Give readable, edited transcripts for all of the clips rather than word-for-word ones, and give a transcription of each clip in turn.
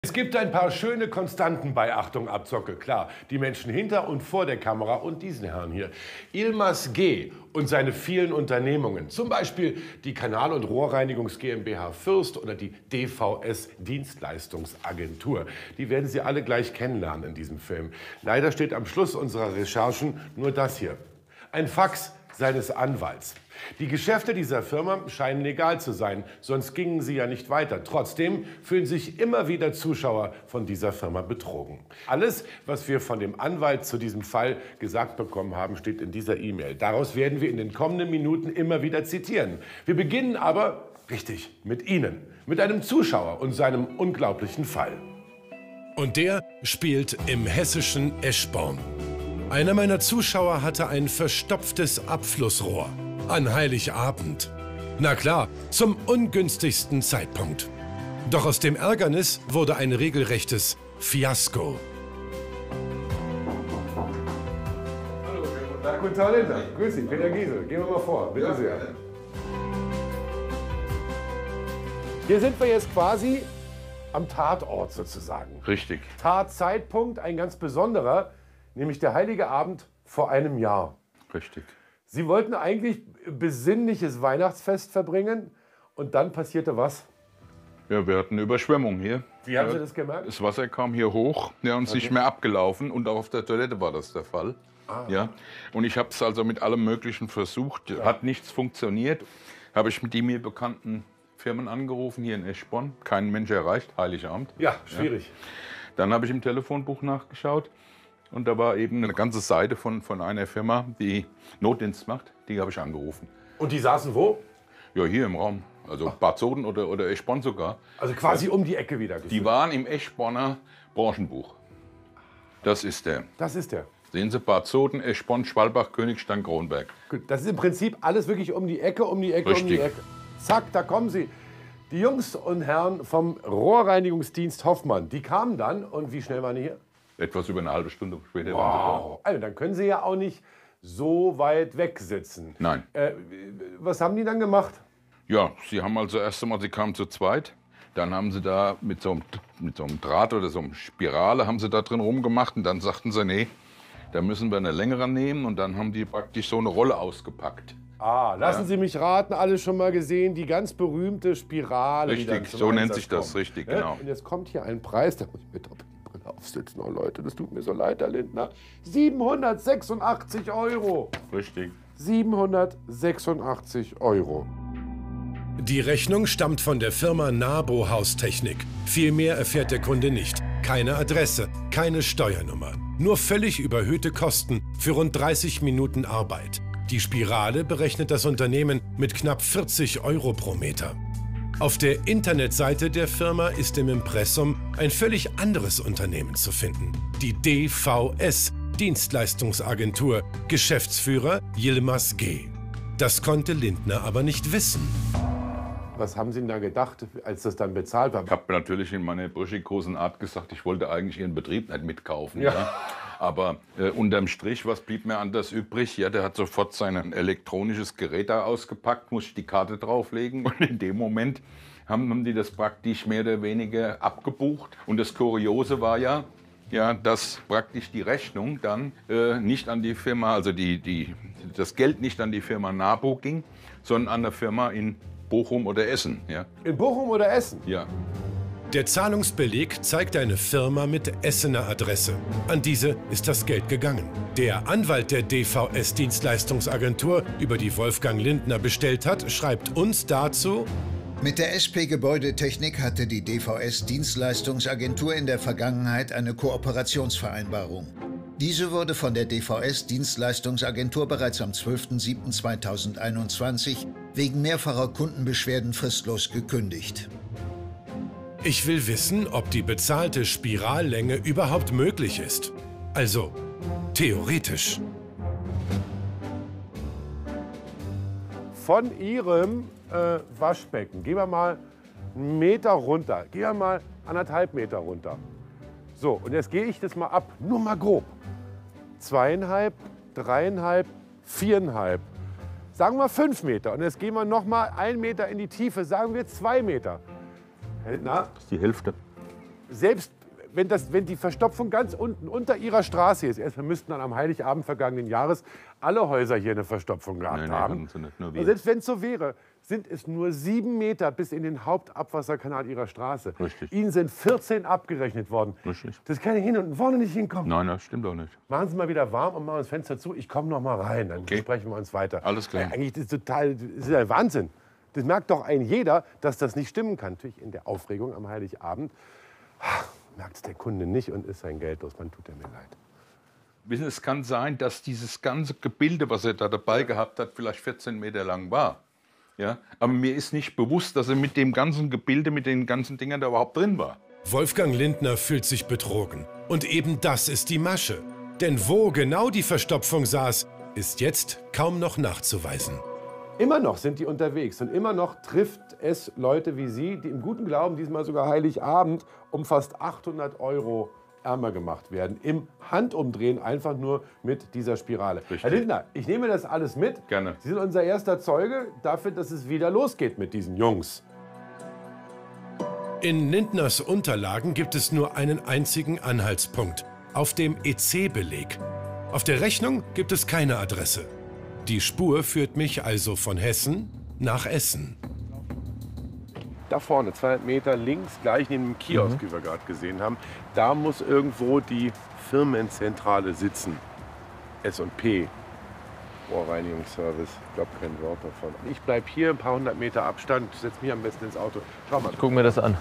Es gibt ein paar schöne Konstanten bei Achtung Abzocke, klar. Die Menschen hinter und vor der Kamera und diesen Herrn hier. Yilmaz G. und seine vielen Unternehmungen. Zum Beispiel die Kanal- und Rohrreinigungs GmbH Fürst oder die DVS Dienstleistungsagentur. Die werden Sie alle gleich kennenlernen in diesem Film. Leider steht am Schluss unserer Recherchen nur das hier. Ein Fax seines Anwalts. Die Geschäfte dieser Firma scheinen legal zu sein, sonst gingen sie ja nicht weiter. Trotzdem fühlen sich immer wieder Zuschauer von dieser Firma betrogen. Alles, was wir von dem Anwalt zu diesem Fall gesagt bekommen haben, steht in dieser E-Mail. Daraus werden wir in den kommenden Minuten immer wieder zitieren. Wir beginnen aber, richtig, mit Ihnen, mit einem Zuschauer und seinem unglaublichen Fall. Und der spielt im hessischen Eschborn. Einer meiner Zuschauer hatte ein verstopftes Abflussrohr. An Heiligabend. Na klar, zum ungünstigsten Zeitpunkt. Doch aus dem Ärgernis wurde ein regelrechtes Fiasko. Hallo, guten Tag, Linda. Grüß Sie, Peter Giesel. Gehen wir mal vor, bitte sehr. Hier sind wir jetzt quasi am Tatort sozusagen. Richtig. Tatzeitpunkt, ein ganz besonderer, nämlich der Heilige Abend vor einem Jahr. Richtig. Sie wollten eigentlich besinnliches Weihnachtsfest verbringen und dann passierte was? Ja, wir hatten eine Überschwemmung hier. Wie haben Sie das gemerkt? Das Wasser kam hier hoch, ja, und ist nicht mehr abgelaufen. Und auch auf der Toilette war das der Fall. Ja. Und ich habe es also mit allem Möglichen versucht. Hat nichts funktioniert. Habe ich mit die mir bekannten Firmen angerufen, hier in Eschborn. Kein Mensch erreicht, Heiligabend. Ja, schwierig. Ja. Dann habe ich im Telefonbuch nachgeschaut. Und da war eben eine ganze Seite von einer Firma, die Notdienst macht. Die habe ich angerufen. Und die saßen wo? Ja, hier im Raum. Also Bad Soden oder Eschborn sogar. Also quasi um die Ecke wieder. Die waren im Eschborner Branchenbuch. Das ist der. Das ist der. Sehen Sie, Bad Soden, Eschborn, Schwalbach, Königstein, Kronberg. Gut, das ist im Prinzip alles wirklich um die Ecke, um die Ecke, um die Richtig. Ecke. Zack, da kommen sie. Die Jungs und Herren vom Rohrreinigungsdienst Hoffmann, die kamen dann und wie schnell waren die hier? Etwas über eine halbe Stunde später. Wow. Also dann können Sie ja auch nicht so weit weg sitzen. Nein. Was haben die dann gemacht? Ja, sie haben also erst einmal, sie kamen zu zweit. Dann haben sie da mit so einem Draht oder so einer Spirale haben sie da drin rumgemacht. Und dann sagten sie, nee, da müssen wir eine längere nehmen. Und dann haben die praktisch so eine Rolle ausgepackt. Ah, lassen Sie mich raten, alle schon mal gesehen, die ganz berühmte Spirale. Die dann Richtig, zum so nennt Einsatz sich das, kommt. richtig, Ja? genau. Und jetzt kommt hier ein Preis, da muss ich mir doch die Brille aufsetzen. Oh Leute, das tut mir so leid, Herr Lindner. 786 €. Richtig. 786 €. Die Rechnung stammt von der Firma Nabo Haustechnik. Viel mehr erfährt der Kunde nicht. Keine Adresse, keine Steuernummer. Nur völlig überhöhte Kosten für rund 30 Minuten Arbeit. Die Spirale berechnet das Unternehmen mit knapp 40 € pro Meter. Auf der Internetseite der Firma ist im Impressum ein völlig anderes Unternehmen zu finden. Die DVS Dienstleistungsagentur, Geschäftsführer Yilmaz G. Das konnte Lindner aber nicht wissen. Was haben Sie denn da gedacht, als das dann bezahlt war? Ich habe natürlich in meiner brüchiglosen Art gesagt, ich wollte eigentlich Ihren Betrieb nicht mitkaufen. Ja. Ja. Aber unterm Strich, was blieb mir anders übrig? Ja, der hat sofort sein elektronisches Gerät da ausgepackt, musste ich die Karte drauflegen. Und in dem Moment haben die das praktisch mehr oder weniger abgebucht. Und das Kuriose war ja, dass praktisch die Rechnung dann nicht an die Firma, also das Geld nicht an die Firma Nabo ging, sondern an der Firma in Bochum oder Essen. Ja. In Bochum oder Essen? Ja. Der Zahlungsbeleg zeigt eine Firma mit Essener Adresse. An diese ist das Geld gegangen. Der Anwalt der DVS Dienstleistungsagentur, über die Wolfgang Lindner bestellt hat, schreibt uns dazu: Mit der SP Gebäudetechnik hatte die DVS Dienstleistungsagentur in der Vergangenheit eine Kooperationsvereinbarung. Diese wurde von der DVS Dienstleistungsagentur bereits am 12.07.2021 wegen mehrfacher Kundenbeschwerden fristlos gekündigt. Ich will wissen, ob die bezahlte Spirallänge überhaupt möglich ist. Also, theoretisch. Von Ihrem Waschbecken, gehen wir mal einen Meter runter, gehen wir mal 1,5 Meter runter. So, und jetzt gehe ich das mal ab, nur mal grob. 2,5, 3,5, 4,5. Sagen wir 5 Meter. Und jetzt gehen wir noch mal 1 Meter in die Tiefe, sagen wir 2 Meter. Na? Das ist die Hälfte. selbst wenn die Verstopfung ganz unten unter Ihrer Straße ist, erstmal müssten dann am Heiligabend vergangenen Jahres alle Häuser hier eine Verstopfung gehabt haben. Und selbst wenn es so wäre, sind es nur 7 Meter bis in den Hauptabwasserkanal Ihrer Straße. Richtig. Ihnen sind 14 abgerechnet worden. Richtig. Das kann hin und vorne nicht hinkommen. Nein, das stimmt doch nicht. Machen Sie mal wieder warm und machen das Fenster zu. Ich komme noch mal rein, dann sprechen wir uns weiter. Alles klar. Eigentlich ist das ist ja Wahnsinn. Das merkt doch jeder, dass das nicht stimmen kann. Natürlich in der Aufregung am Heiligabend merkt es der Kunde nicht und ist sein Geld los. Man tut mir leid. Wissen, es kann sein, dass dieses ganze Gebilde, was er da dabei gehabt hat, vielleicht 14 Meter lang war. Ja? Aber mir ist nicht bewusst, dass er mit dem ganzen Gebilde, mit den ganzen Dingern da überhaupt drin war. Wolfgang Lindner fühlt sich betrogen. Und eben das ist die Masche. Denn wo genau die Verstopfung saß, ist jetzt kaum noch nachzuweisen. Immer noch sind die unterwegs und immer noch trifft es Leute wie Sie, die im guten Glauben, diesmal sogar Heiligabend, um fast 800 € ärmer gemacht werden. Im Handumdrehen einfach nur mit dieser Spirale. Richtig. Herr Lindner, ich nehme das alles mit. Gerne. Sie sind unser erster Zeuge dafür, dass es wieder losgeht mit diesen Jungs. In Lindners Unterlagen gibt es nur einen einzigen Anhaltspunkt. Auf dem EC-Beleg. Auf der Rechnung gibt es keine Adresse. Die Spur führt mich also von Hessen nach Essen. Da vorne, 200 Meter links, gleich neben dem Kiosk, wie wir gerade gesehen haben, da muss irgendwo die Firmenzentrale sitzen. S&P, Rohrreinigungsservice, ich glaube kein Wort davon. Ich bleibe hier, ein paar 100 Meter Abstand, setze mich am besten ins Auto. Schau mal. Gucken wir das an.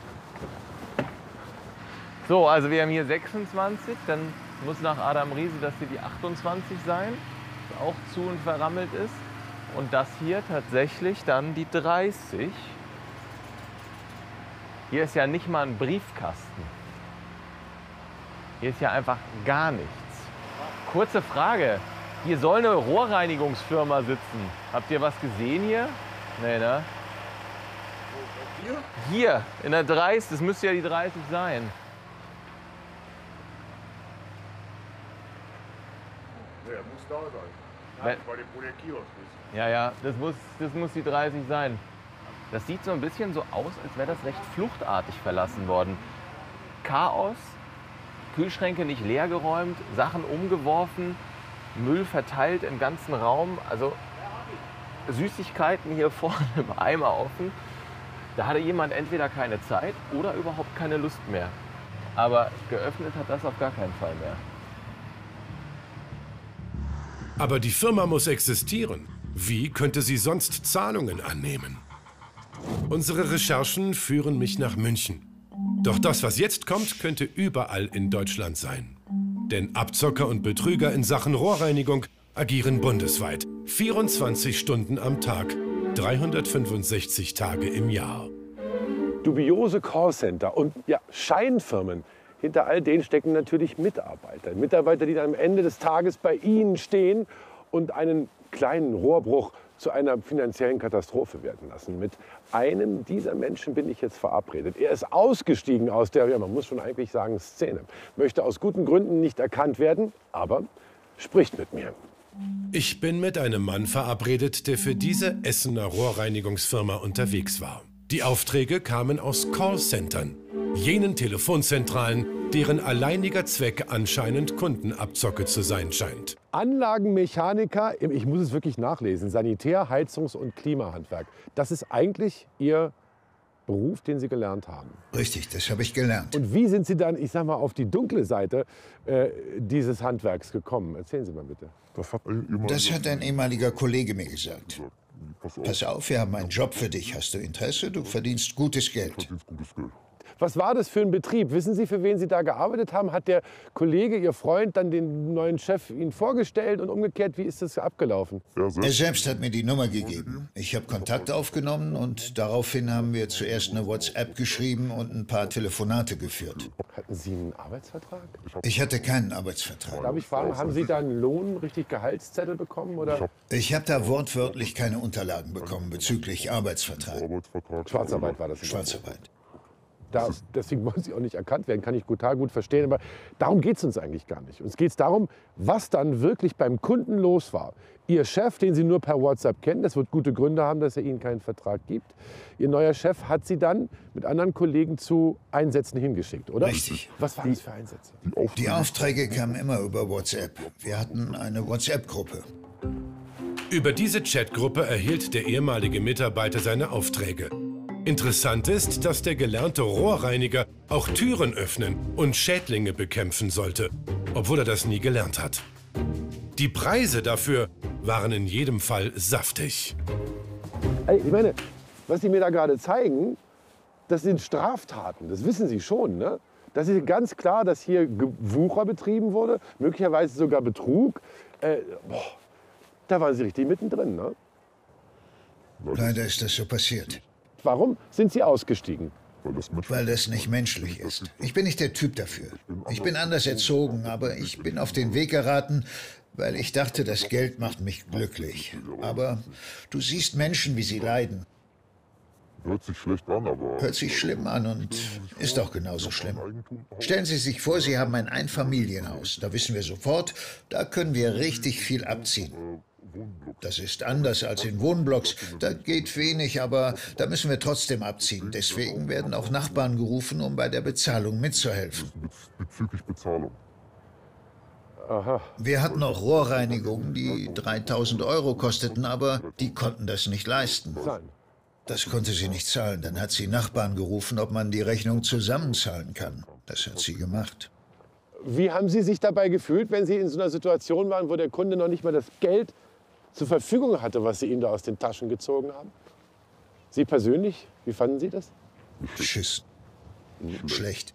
So, also wir haben hier 26, dann muss nach Adam Riese das hier die 28 sein, das auch zu und verrammelt ist. Und das hier tatsächlich dann die 30. Hier ist ja nicht mal ein Briefkasten. Hier ist ja einfach gar nichts. Kurze Frage. Hier soll eine Rohrreinigungsfirma sitzen. Habt ihr was gesehen hier? Nee, ne? Hier, in der 30. Das müsste ja die 30 sein. Der muss da sein. Nein, bei dem Kiosk ist. Ja, das muss die 30 sein. Das sieht so ein bisschen so aus, als wäre das recht fluchtartig verlassen worden. Chaos, Kühlschränke nicht leergeräumt, Sachen umgeworfen, Müll verteilt im ganzen Raum. Also Süßigkeiten hier vorne im Eimer offen. Da hatte jemand entweder keine Zeit oder überhaupt keine Lust mehr. Aber geöffnet hat das auf gar keinen Fall mehr. Aber die Firma muss existieren. Wie könnte sie sonst Zahlungen annehmen? Unsere Recherchen führen mich nach München. Doch das, was jetzt kommt, könnte überall in Deutschland sein. Denn Abzocker und Betrüger in Sachen Rohrreinigung agieren bundesweit. 24 Stunden am Tag, 365 Tage im Jahr. Dubiose Callcenter und ja, Scheinfirmen. Hinter all denen stecken natürlich Mitarbeiter. Mitarbeiter, die dann am Ende des Tages bei Ihnen stehen und einen kleinen Rohrbruch zu einer finanziellen Katastrophe werden lassen. Mit einem dieser Menschen bin ich jetzt verabredet. Er ist ausgestiegen aus der, ja, man muss schon eigentlich sagen, Szene. Möchte aus guten Gründen nicht erkannt werden, aber spricht mit mir. Ich bin mit einem Mann verabredet, der für diese Essener Rohrreinigungsfirma unterwegs war. Die Aufträge kamen aus Callcentern, jenen Telefonzentralen, deren alleiniger Zweck anscheinend Kundenabzocke zu sein scheint. Anlagenmechaniker, ich muss es wirklich nachlesen, Sanitär-, Heizungs- und Klimahandwerk. Das ist eigentlich Ihr Beruf, den Sie gelernt haben. Richtig, das habe ich gelernt. Und wie sind Sie dann, ich sag mal, auf die dunkle Seite dieses Handwerks gekommen? Erzählen Sie mal bitte. Das hat ein ehemaliger Kollege mir gesagt. Pass auf, wir haben einen Job für dich. Hast du Interesse? Du verdienst gutes Geld. Was war das für ein Betrieb? Wissen Sie, für wen Sie da gearbeitet haben? Hat der Kollege, Ihr Freund, dann den neuen Chef Ihnen vorgestellt und umgekehrt? Wie ist das abgelaufen? Er selbst hat mir die Nummer gegeben. Ich habe Kontakt aufgenommen und daraufhin haben wir zuerst eine WhatsApp geschrieben und ein paar Telefonate geführt. Hatten Sie einen Arbeitsvertrag? Ich hatte keinen Arbeitsvertrag. Darf ich fragen, haben Sie da einen Lohn, richtig Gehaltszettel bekommen? Oder? Ich habe da wortwörtlich keine Unterlagen bekommen bezüglich Arbeitsvertrag. Schwarzarbeit war das. Schwarzarbeit. Deswegen wollen sie auch nicht erkannt werden, kann ich total gut verstehen. Aber darum geht es uns eigentlich gar nicht. Uns geht es darum, was dann wirklich beim Kunden los war. Ihr Chef, den Sie nur per WhatsApp kennen, das wird gute Gründe haben, dass er Ihnen keinen Vertrag gibt. Ihr neuer Chef hat Sie dann mit anderen Kollegen zu Einsätzen hingeschickt, oder? Richtig. Was waren das für Einsätze? Die Aufträge kamen immer über WhatsApp. Wir hatten eine WhatsApp-Gruppe. Über diese Chatgruppe erhielt der ehemalige Mitarbeiter seine Aufträge. Interessant ist, dass der gelernte Rohrreiniger auch Türen öffnen und Schädlinge bekämpfen sollte, obwohl er das nie gelernt hat. Die Preise dafür waren in jedem Fall saftig. Ich meine, was Sie mir da gerade zeigen, das sind Straftaten, das wissen Sie schon, ne? Das ist ganz klar, dass hier Wucher betrieben wurde, möglicherweise sogar Betrug. Da waren Sie richtig mittendrin, ne? Leider ist das so passiert. Warum sind Sie ausgestiegen? Weil das nicht menschlich ist. Ich bin nicht der Typ dafür. Ich bin anders erzogen, aber ich bin auf den Weg geraten, weil ich dachte, das Geld macht mich glücklich. Aber du siehst Menschen, wie sie leiden. Hört sich schlecht an, aber... Hört sich schlimm an und ist auch genauso schlimm. Stellen Sie sich vor, Sie haben ein Einfamilienhaus. Da wissen wir sofort, da können wir richtig viel abziehen. Das ist anders als in Wohnblocks. Da geht wenig, aber da müssen wir trotzdem abziehen. Deswegen werden auch Nachbarn gerufen, um bei der Bezahlung mitzuhelfen. Bezüglich Bezahlung. Aha. Wir hatten auch Rohrreinigungen, die 3.000 € kosteten, aber die konnten das nicht leisten. Das konnte sie nicht zahlen. Dann hat sie Nachbarn gerufen, ob man die Rechnung zusammenzahlen kann. Das hat sie gemacht. Wie haben Sie sich dabei gefühlt, wenn Sie in so einer Situation waren, wo der Kunde noch nicht mal das Geld zur Verfügung hatte, was Sie ihm da aus den Taschen gezogen haben? Sie persönlich, wie fanden Sie das? Beschissen. Schlecht.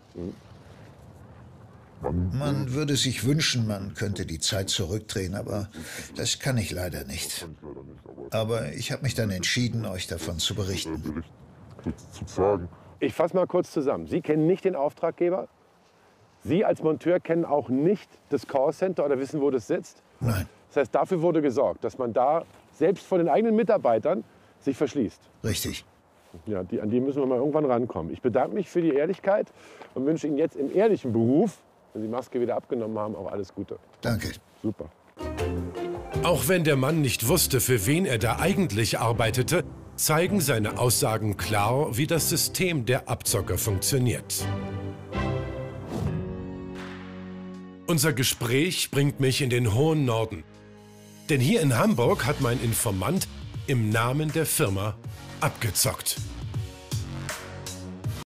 Man würde sich wünschen, man könnte die Zeit zurückdrehen, aber das kann ich leider nicht. Aber ich habe mich dann entschieden, euch davon zu berichten. Ich fasse mal kurz zusammen. Sie kennen nicht den Auftraggeber. Sie als Monteur kennen auch nicht das Callcenter oder wissen, wo das sitzt. Nein. Das heißt, dafür wurde gesorgt, dass man da selbst von den eigenen Mitarbeitern sich verschließt. Richtig. Ja, an die müssen wir mal irgendwann rankommen. Ich bedanke mich für die Ehrlichkeit und wünsche Ihnen jetzt im ehrlichen Beruf, wenn Sie die Maske wieder abgenommen haben, auch alles Gute. Danke. Super. Auch wenn der Mann nicht wusste, für wen er da eigentlich arbeitete, zeigen seine Aussagen klar, wie das System der Abzocker funktioniert. Unser Gespräch bringt mich in den hohen Norden. Denn hier in Hamburg hat mein Informant im Namen der Firma abgezockt.